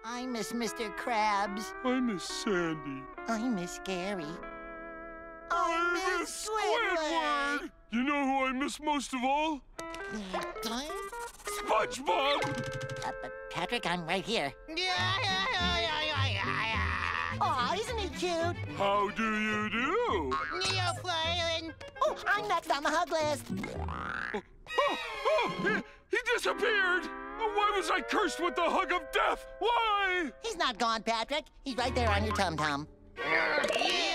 I miss Mr. Krabs. I miss Sandy. I miss Gary. I miss Squidward! You know who I miss most of all? SpongeBob! Patrick, I'm right here. Aw, isn't he cute? How do you do? Oh, I'm next on the hug list. He disappeared! Why was I cursed with the hug of death? Why? He's not gone, Patrick. He's right there on your tum-tum.